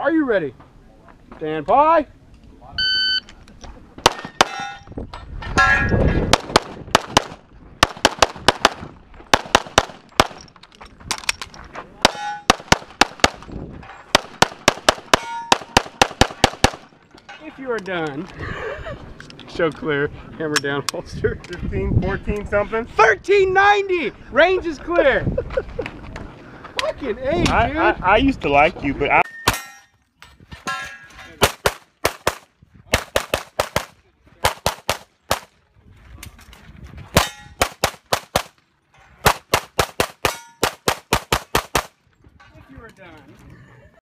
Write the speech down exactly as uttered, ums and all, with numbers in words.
Are you ready? Stand by. If you are done, show clear, hammer down, holster. fifteen, fourteen something? thirteen ninety! Range is clear. Fucking A, dude. I, I, I used to like you, but I